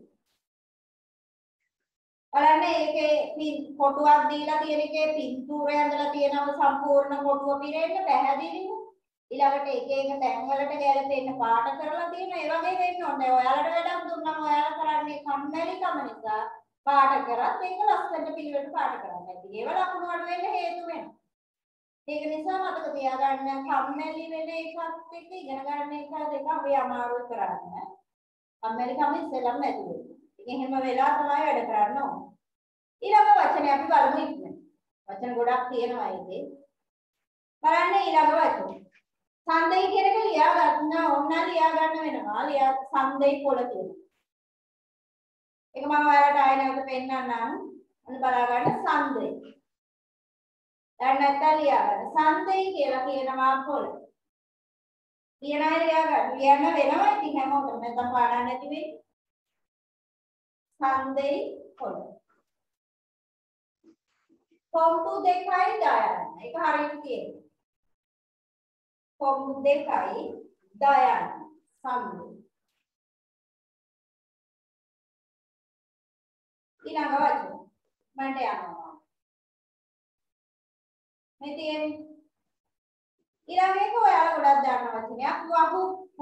බලන්න ඒකේ කොටුවක් දීලා තියෙන එකේ පින්තූරය ඇඳලා තියෙනව සම්පූර්ණ කොටුව පිරෙන්න පැහැදිලිව. ඊළඟට එක එක තැන් වලට ගැලපෙන්න පාට කරලා තියෙන ඒ වගේ වෙන්න ඕනේ. ඔයාලට වැඩක් දුන්නම ඔයාලා කරන්නේ කම්මැලිකම නිසා පාට කරත් ඒක ලස්සනට පිළිවෙලට පාට කරන්න ඇති. ඒව ලකුණු වල වෙන්න හේතු වෙනවා. ඒක නිසා මතක තියාගන්න කම්මැලි වෙන එකත් එක්ක ඉගෙන ගන්න එක දෙක අපි අමාරුයි කරන්න. කම්මැලිකම ඉස්සෙල්ලම නැති වෙනවා. ඉතින් එහෙම වෙලා තමයි වැඩ කරන්න ඕනේ. ඊළඟ වචනේ අපි බලමු ඉක්මනට. වචන ගොඩක් තියෙනවා ඒකේ. බලන්න ඊළඟ වචනේ. සන්දේ කියන එක ලියා ගන්න ඕන ලියා ගන්න වෙනවා. ලියා සන්දේ පොළ කියනවා. ඒක මම ඔයාලට ආයෙ නැවත පෙන්නන්නම්. අන්න බලා ගන්න සන්දේ. දැන් නැත්නම් ලියා ගන්න. සන්දේ කියලා කියනවා පොළ. ලියන අය ලියා ගන්න. ලියන්න වෙනවා ඉතින් හැමෝටම නැත්නම් පාඩම් නැති වෙයි. සන්දේ පොළ. කොම්බු දෙකයි දායන්න. ඒක හරියට කියනවා. කොම්බු දෙකයි දායන්න. සන්දේ. ඊළඟ වචන. මන්ට යනවා. මේ තියෙන්නේ ඊළඟ එක ඔයාලා ගොඩක් දන්න වචනයක් වහුප්පු.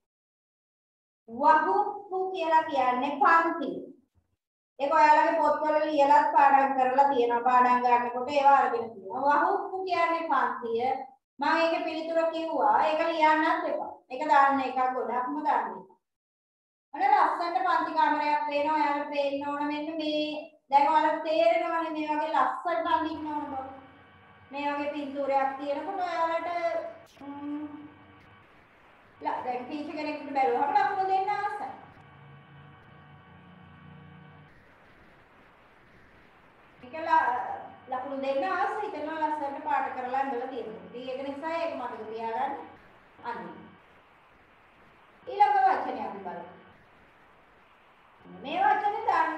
වහුප්පු කියලා කියන්නේ පන්ති. ඒක ඔයාලගේ පොත්වල ලියලා පාඩම් කරලා තියෙනවා. පාඩම් ගන්නකොට ඒවා අරගෙන තියෙනවා. වහුප්පු කියන්නේ පන්තිය. මම ඒකේ පිළිතුර කිව්වා. ඒක ලියන්නත් එපා. ඒක දාන්න එකක් ගොඩක්ම දාන්න එපා. අනේ ලස්සනට පන්ති කාමරයක් පේනවා. ඔයාලට පේන්න ඕන මෙන්න මේ දැන් ඔයාලට තේරෙනවනේ මේ වගේ ලස්සනට අඳින්න ඕන බව. මේ වගේ පින්තූරයක් තියෙනකොට ඔයාලට දැන් ටීචර් කෙනෙක්ට බැලුවම ලකුණු දෙන්න ආසයි. ලකුණු දෙන්න ආසයි හිතනවා ලස්සනට පාට කරලා ඉඳලා තියෙනවා. ඉතින් ඒක නිසා ඒක මතක තියාගන්න අන්න. ඊළඟ වචනේ අපි බලමු. මේ වචනේ දාන්න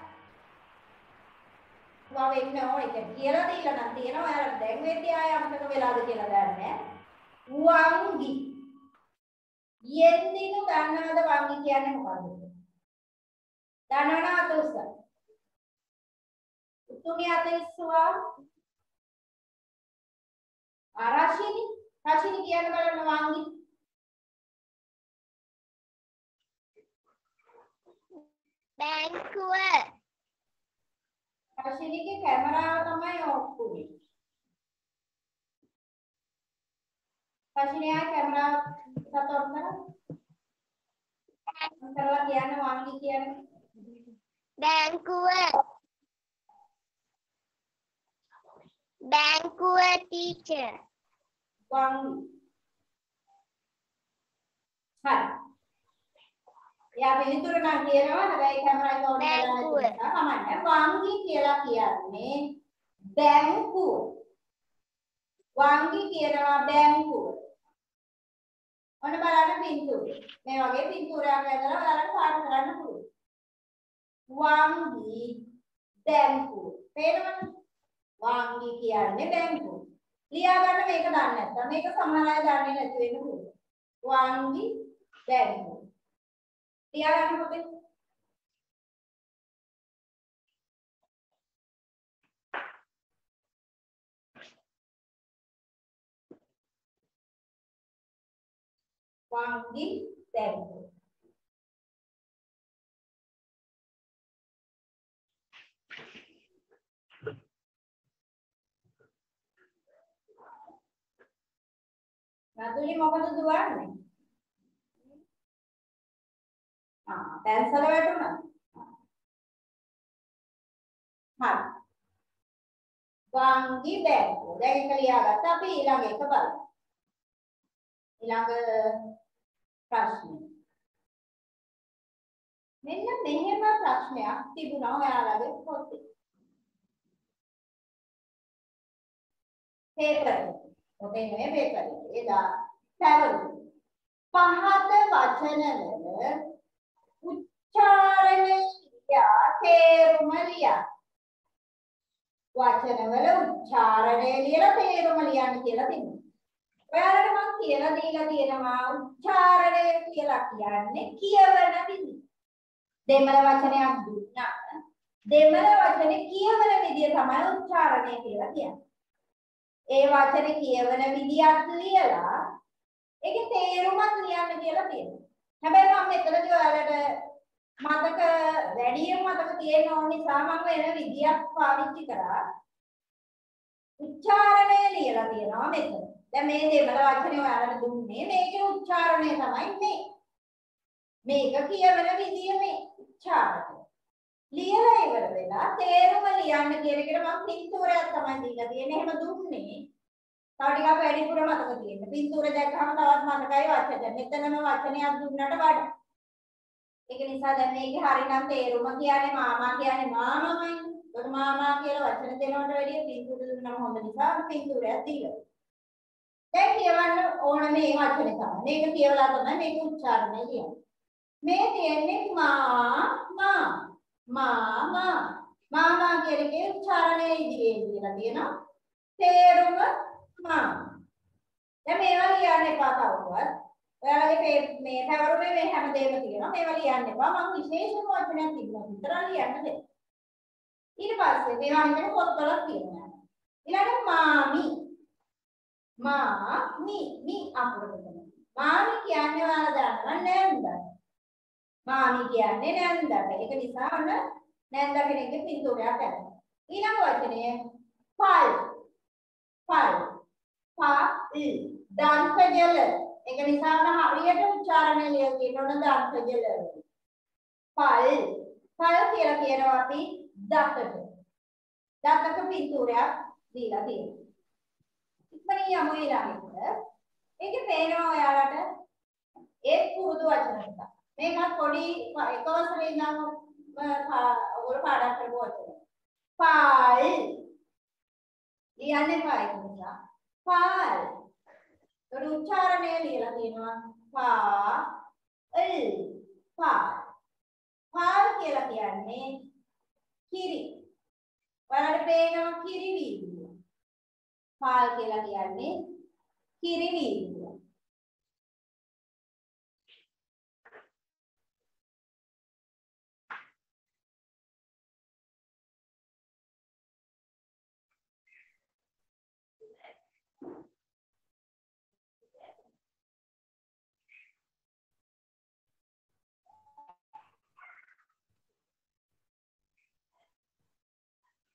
වෙන්න ඕනේ. ඒක කියලා දීලා නම් තියෙනවා. ඔයාලට දැන් වෙද්දී ආය අමතක වෙලාද කියලා දන්නේ නැහැ. වංගි. යෙන්දිනු දන්නවද වංගි කියන්නේ මොකද්ද? දන්නවනවද උස්ස? තුනේ අත ඉස්සුවා. රශිනි කියන්න බලන්න වාංගි. බැංකුව. රශිනිගේ කැමරාව තමයි ඔෆ් වුනේ. රශිනියා කැමරාව සතර කරලා කියන්න වාංගි කියන්නේ. බැංකුව. බැංකුව ටීචර්. වාංගි. හරි. යා පිළිතුර නම් කියනවා හැබැයි කැමරා එක ඔන් කරලා තියෙනවා කමන්න. වාංගි කියලා කියන්නේ බැංකුව. වාංගි කියනවා බැංකුව. ඔන්න බලන්න පින්තූරය. මේ වගේ පින්තූරයක් ඇදලා ඔයාලට පාඩම් කරන්න පුළුවන්. වාංගි බැංකුව. පේනවද? වාංගි කියන්නේ බැංකුව. ලියා ගන්න මේක දන්නේ නැත්නම් මේක සමහර අය දන්නේ නැති වෙන්න පුළුවන්. වාංගි බැංකුව. ලියා ගන්න පොතේ. වාංගි බැංකුව. රතුලි මොකද දුවන්නේ? පැන්සල වැටුණා. හරි. වාංගි බැංකුව. දැන් එක ලියාගත්තා. අපි ඊළඟ එක බලමු. ඊළඟ ප්‍රශ්නේ. මෙන්න මෙහෙම ප්‍රශ්නයක් තිබුණා ඔයාලගේ පොතේ. පේපර් එක. පොතේ නෙමෙයි පේපර් එක. එදා පැවරුණා. පහත වචනවල උච්චාරණය ලියා තේරුම ලියා. වචනවල උච්චාරණය ලියලා තේරුම ලියන්න කියලා තිබුණා. ඔයාලට මම කියලා දීලා තියෙනවා උච්චාරණය කියලා කියන්නේ කියවන විදිහ. දෙමළ වචනයක් දුන්නා. දෙමළ වචනේ කියවන විදිය තමයි උච්චාරණය කියලා කියන්නේ. ඒ වචනේ කියවන විදියක් ලියලා ඒකේ තේරුමක් ලියන්න කියලා තියෙනවා. හැබැයි මම මෙතනදී ඔයාලට මතක වැඩියෙන් මතක තියෙන්න ඕන නිසා මම වෙන විදියක් පාවිච්චි කරා. උච්චාරණය ලියලා තියෙනවා මෙතන. දැන් මේ දෙමළ වචනේ ඔයාලට දුන්නේ මේකේ උච්චාරණය තමයි මේ. මේක කියවන විදිය මේ උච්චාරණය. ලියලා ඉවර වෙලා තේරුම ලියන්න කියන එකට මම පින්තූරයක් තමයි දීලා තියෙන්නේ. එහෙම දුන්නේ. තව ටිකක් වැඩිපුර මතක තියෙන්න. පින්තූර දැක්කම තවත් මතකයි වචන. මෙතනම වචනයක් දුන්නට වඩා. ඒක නිසා දැන් මේකේ හරිනම් තේරුම කියන්නේ මාමා කියන්නේ මාමමයි. ඒක මාමා කියලා වචන දෙනවට වැඩිය පින්තූර දුන්නම හොඳ නිසා පින්තූරයක් දීලා. දැන් කියවන්න ඕන මේ වචනේ තමයි. මේක කියවලා තමයි මේක උච්චාරණය කියන්නේ. මේ තියෙන්නේ මාමා කියන එකේ උච්චාරණය ඉදිරියේ දීලා තියෙනවා. තේරුම මාමා. දැන් මේවා ලියන්න එපා කවුරුවත්. ඔයාලගේ මේ පැවරුමේ මේ හැමදේම තියෙනවා. මේවා ලියන්න එපා. මම විශේෂම වචනයක් තිබුණා. විතර ලියන්න දෙන්න. ඊට පස්සේ මේවා හිතන පොත්වල තියෙනවා. ඊළඟට මාමි අකුරකට. මාමි කියන්නේ ඔයාලා දන්නවා නැන්ද. මාමි කියන්නේ නැන්දට. ඒක නිසා ඔන්න නැන්ද කෙනෙක්ගේ පින්තූරයක් ඇති. ඊළඟ වචනය පල්. දන්තජල. ඒක නිසා ඔන්න හරියට උච්චාරණය ලියලා තියෙනවා දන්තජල. පල් කියලා කියනවා අපි දතට. දතක පින්තූරයක් දීලා තියෙනවා. ඉක්මනින් යමු ඊළඟට. ඒකේ පේනවා ඔයාලට ඒ පුරුදු වචන ටික. මේකත් පොඩි එක වසරේ ඉඳන් ඔයගොල්ලෝ පාඩම් කරපු වචන. පාල් ලියන්නේ පායි නිසා. පාල්. ඒක උච්චාරණය ලියලා තියෙනවා. පාල් කියලා කියන්නේ කිරි. ඔයාලට පේනවා කිරි වීදුව. පාල් කියලා කියන්නේ කිරි වීදුව.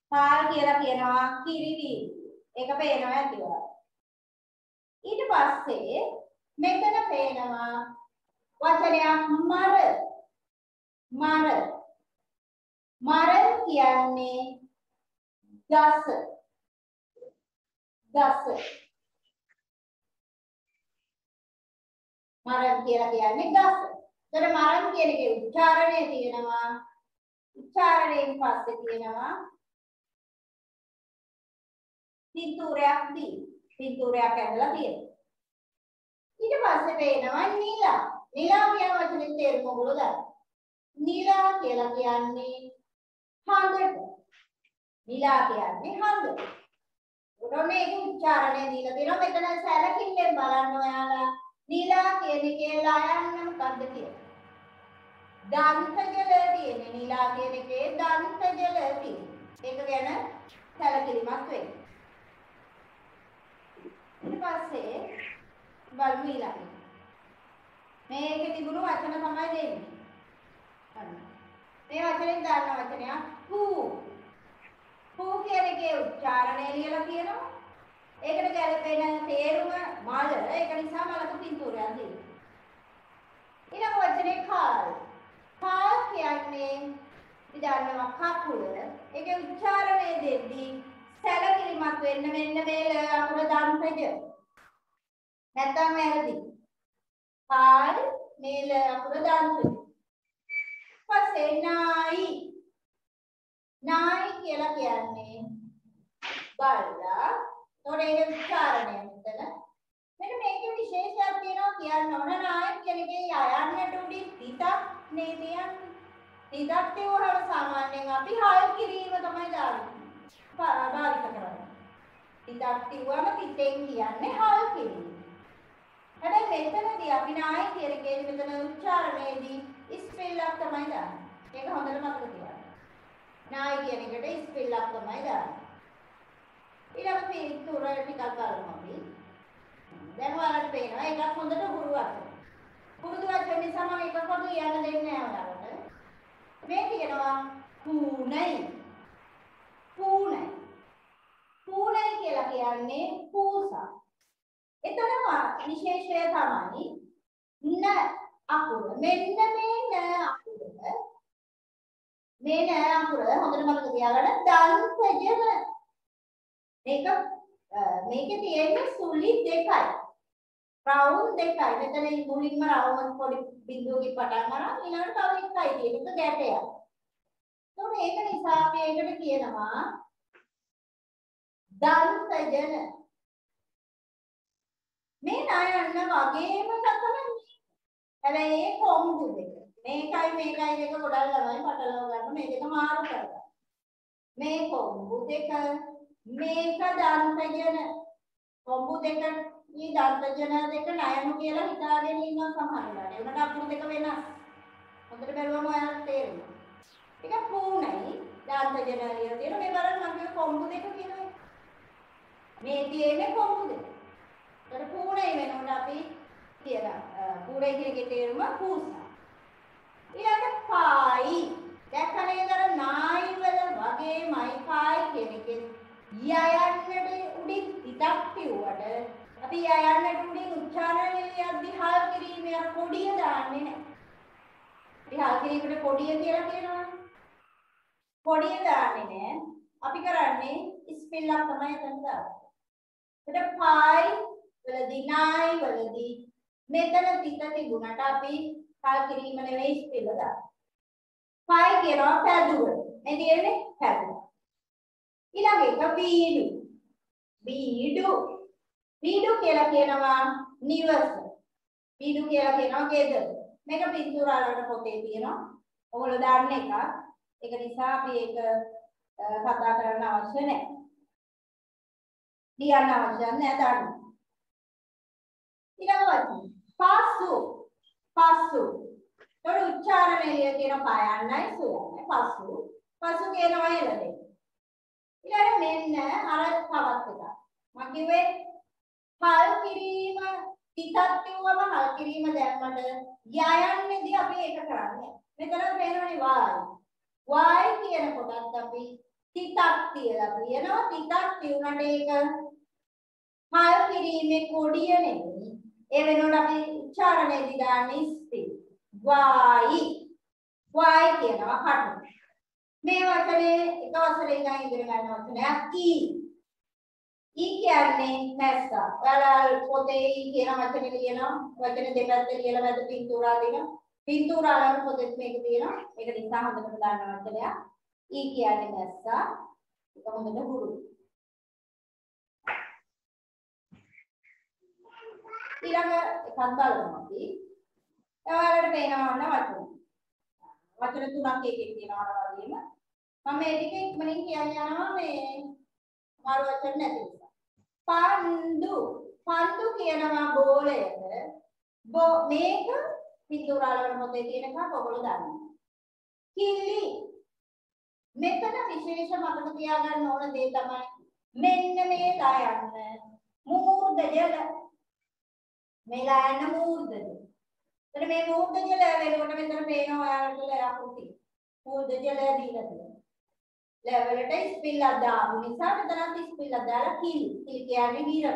පාල් කියලා කියනවා කිරිවි. ඒක පේනවා ඇතිව. ඊට පස්සේ මෙතන පේනවා වචනයක් මර. මර කියන්නේ ගස. මරම් කියලා කියන්නේ ගස්. ඒතර මරම් කියන එකේ උච්චාරණය තියෙනවා. උච්චාරණයෙන් පස්සේ තියෙනවා පින්තූරයක් දී. පින්තූරයක් ඇඳලා තියෙනවා. ඊට පස්සේ පේනවා නිලා. නිලා කියන වචනේ තේරුම ඔයගොල්ලෝ ගන්න. නිලා කියලා කියන්නේ හඳට. නිලා කියන්නේ හඳ. උඩම ඒක උච්චාරණය දීලා තියෙනවා. මෙතන සැලකිල්ලෙන් බලන්න ඔයාලා නිලා කියන එකේ ලයන්න මොකද්ද කියලා. දන්තජල තියෙන්නේ. නිලා කියන එකේ දන්තජල තියෙන්නේ. ඒක ගැන සැලකිලිමත් වෙන්න. ඊට පස්සේ බලමු ඊළඟ. මේකේ තිබුණු වචන තමයි දෙන්නේ. මේ වචනෙන් දාන්න වචනයක් පූ. පූ කියන එකේ උච්චාරණය ලියලා කියනවා. ඒකට ගැලපෙන තේරුම මල. ඒක නිසා මලක පින්තූරයක් දෙනවා. ඊළඟ වචනේ කාල්. කාල් කියන්නේ ඉතින් කකුල. ඒකේ උච්චාරණය දෙද්දී සැලකිලිමත් වෙන්න මෙන්න මේ අකුර දන්තජ. නැත්නම් වැරදි. කාල් මේල අකුර දන්තජ. පස්සේ නායි. නායි කියලා කියන්නේ බල්ලා. ඒතකොට ඒක උච්චාරණය මෙතන. මෙන්න මේකේ විශේෂයක් තියෙනවා කියන්න ඕන. නායි කියන එකේ යයන්නට උඩින් තිතක් නේ තියන්නේ. තිතක් තියවහම සාමාන්‍යයෙන් අපි හල් කිරීම තමයි භාවිත කරන්නේ. තිතක් තියවම තිතෙන් කියන්නේ හල් කිරීම. හැබැයි මෙතනදී අපි නායි කියන එකේ මෙතන උච්චාරණයේදී ස්පෙල්ලක් තමයි දාන්නේ. ඒක හොඳට මතක තියාගන්න. නායි කියන එකට ස්පෙල්ලක් තමයි දාන්නේ. ඊළඟ පින්තූර ටිකක් බලමු අපි. දැන් ඔයාලට පේනවා ඒකත් හොඳට හුරු වචන. පුරුදු වචන නිසා මම එකකට ලියන්න දෙන්නේ නැහැ ඔයාලට. මේ කියනවා පූණයි. පූණයි. පූණයි කියලා කියන්නේ පූසා. එතනම විශේෂය තමයි න අකුර. මෙන්න මේ න අකුර. මේ න අකුර හොඳට මතක තියාගන්න දන්තජන. මේකේ තියෙන්නේ සුලි දෙකයි. රවුම් දෙකයි. මෙතන මුලින්ම රවුම් පොඩි බිඳුවකින් පටන් අරන් ඊළඟට තව එකයි තියෙන්නේ. ඒක ගැටයක්. ඒක නිසා අපි ඒකට කියනවා දන්තජන. මේ නයන්න වගේම තමයි. හැබැයි ඒ කොම්බු දෙක. මේකයි දෙක ගොඩක් ළමයි පටලව ගන්න මේ දෙක මාරු කරගන්න. මේ කොම්බු දෙක මේක දන්තජන. කොම්බු දෙක මේ දන්තජන දෙක නයනු කියලා හිතාගෙන ඉන්නවා සමහර වෙලාවට. ඒකට අකුරු දෙක වෙනස්. හොඳට බැලුවම ඔයාලට තේරෙනවා. ඒක පූණයි දන්තජන කියලා තියෙනවා. මේ බලන්න මම කිව්ව කොම්බු දෙක කියනවා. මේ තියෙන්නේ කොම්බු දෙක. ඒතර පූණයි වෙනකොට අපි කියනවා. පූණයි කියන එකේ තේරුම පූසා. ඊළඟ පායි. දැක්කනේ අර නායි වල වගේමයි පායි කියන එකේ යයන්නට උඩින් ඉතක් පියුවට අපි යයන්නට උඩින් උච්චාරණය යද්දී හල් කිරීමේ අර කොඩිය දාන්නේ නැහැ. අපි හල් කිරීමේ කොඩිය කියලා කියනවා. කොඩිය දාන්නේ නැහැ. අපි කරන්නේ ස්පෙල්ලක් තමයි එතන දාන්නේ. ඒකට පායි වලදී නායි වලදී මෙතන තිත තිබුණාට අපි හල් කිරීම නෙවෙයි ස්පෙල්ල දාන්නේ. පායි කියනවා පැදුව. මේ තියෙන්නේ පැදුව. ඊළඟ එක බීඩු. බීඩු කියලා කියනවා නිවස. බීඩු කියලා කියනවා ගෙදර. මේක පින්තූර වලට පොතේ තියෙනවා. ඔයගොල්ලෝ දාන්න එක. ඒක නිසා අපි ඒක කතා කරන්න අවශ්‍ය නැහැ. ලියන්න අවශ්‍ය නැහැ දාන්න. ඊළඟ වචන පසු. ඒකට උච්චාරණය කියන පයන්නයි සුයන්නයි පසු. පසු කියනවා එළදෙන. ඊළඟ මෙන්න අර තවත් එකක්. මම කිව්වේ හල් කිරීම පිටත් කිව්වම හල් කිරීම දැම්මට යයන්නේදී අපි ඒක කරන්නේ. මෙතන පේනවනේ වායි. වායි කියන කොටත් අපි තිතක් තියලා තියෙනවා. තිතක් තියුණාට ඒක හාල් කිරීමේ කොඩිය නෙමෙයි. ඒ වෙනුවට අපි උච්චාරණයේදී දාන්නේ ස්ති. වයි. වයි කියනවා කටු. මේ වචනේ එක වසරේ ඉඳන් ඉගෙන ගන්න වචනයක් ඊ. ඊ කියන්නේ මැස්ස. ඔයාලා පොතේ ඊ කියන වචනේ ලියනවා. වචන දෙපැත්තේ ලියලා මැද පින්තූරා දෙනවා. පින්තූරාවල පොතේ මේක තියෙනවා. ඒක නිසා හොඳටම දාන්න වචනයක්. ඊ කියන්නේ මැස්ස. ඒක හොඳට හුරු. ඊළඟ එකක් බලමු අපි. ඔයාලට පේනවා වචන. වචන තුනක් එකකින් තියෙනවා වගේම. මම මේ ටික ඉක්මනින් කියන්න යනවා මේ මාරු වචන නැති නිසා. පන්දු. පන්දු කියනවා බෝලයට. මේක පිටුරාලවල පොතේ තියෙන එකක් ඔයගොල්ලෝ දන්නවා. කිලි. මෙතන විශේෂ මතක තියාගන්න ඕන දේ තමයි මෙන්න මේ දායන්න මූර්ධ ජල. මේ දායන්න මූර්ධ ජල. එතන මේ මූර්ධ ජල වෙනකොට මෙතන පේනවා ඔයාලට ලකුණු. මූර්ධ ජල දීලා තියෙනවා. ලෙවලට ස්පිල්ලක් දාපු නිසා මෙතනත් ස්පිල්ලක් දාලා කිලි. කිලි කියන්නේ ගිර.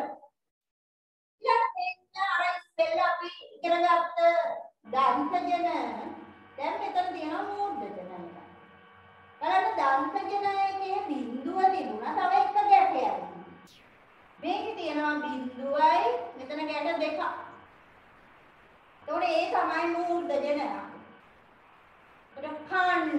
ඊළඟට අර ස්පෙල් අපි ඉගෙන ගත්ත දන්තජන දැන් මෙතන තියෙනවා මූර්ධජන එක. බලන්න දන්තජන එකේ බිඳුව තිබුණා තව එක ගැටයක්. මේකේ තියෙනවා බිඳුවයි මෙතන ගැට දෙකක්. ඒතකොට ඒ තමයි මූර්ධජන. ඒකට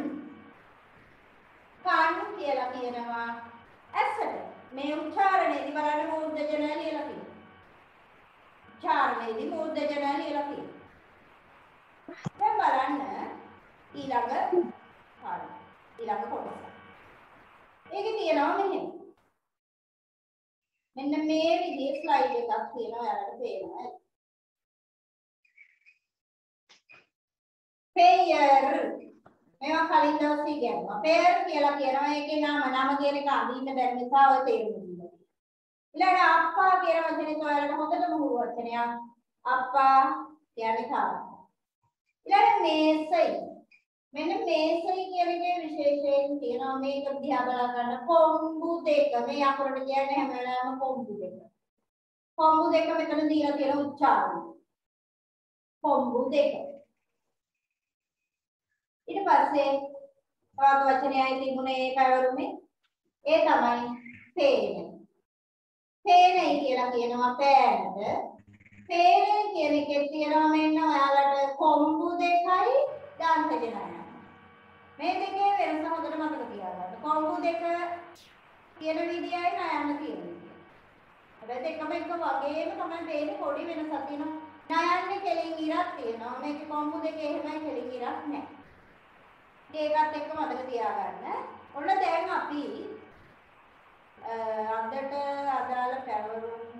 කන් කියලා කියනවා ඇසට. මේ උච්චාරණයේදී බලන්න මූර්ධජන ලියලා තියෙනවා. උච්චාරණයේදී මූර්ධජන ලියලා තියෙනවා. දැන් බලන්න ඊළඟ කොටස. ඒකේ තියෙනවා මෙහෙම. මෙන්න මේ විදිහේ ස්ලයිඩ් එකක් තියෙනවා ඔයාලට පේනවා. පෙයර්. මේවා කලින් දවසේ ඉගෙනුවා. පෙයර් කියලා කියනවා ඒකේ නම කියන එක අඳින්න බැරි නිසා ඔය තේරුම් ගන්න. ඊළඟ අප්පා කියන වචනේ ඔයාලට හොඳටම හුරු වචනයක්. අප්පා කියන්නේ තාත්තා. ඊළඟ මේසයි. මෙන්න මේසයි කියන එකේ විශේෂයෙන් තියෙනවා මේක දිහා බලා ගන්න කොම්බු දෙක. මේ අකුරට කියන්නේ හැම වෙලාවෙම කොම්බු දෙක. කොම්බු දෙක මෙතන දීලා තියෙන උච්චාරණය. කොම්බු දෙක. ඊට පස්සේ තවත් වචනයයි තිබුණේ පැවරුමේ. ඒ තමයි පේන. පේනයි කියලා කියනවා පෑනට. පේනේ කියන එකේ තියෙනවා මෙන්න ඔයාලට කොම්බු දෙකයි දන්තජනයි. මේ දෙකේ වෙනස හොඳට මතක තියාගන්න. කොම්බු දෙක කියන විදියයි නයන්න තියෙන්නේ. හැබැයි දෙකම එක වගේම තමයි පේන්නේ පොඩි වෙනසක් තියෙනවා. නයන්නේ කෙලින් ඉරක් තියෙනවා. මේකේ කොම්බු දෙකේ එහෙමයි කෙලින් ඉරක් නැහැ. ඒකත් එක්ක මතක තියාගන්න. ඔන්න දැන් අපි අදට අදාළ පැවරුම්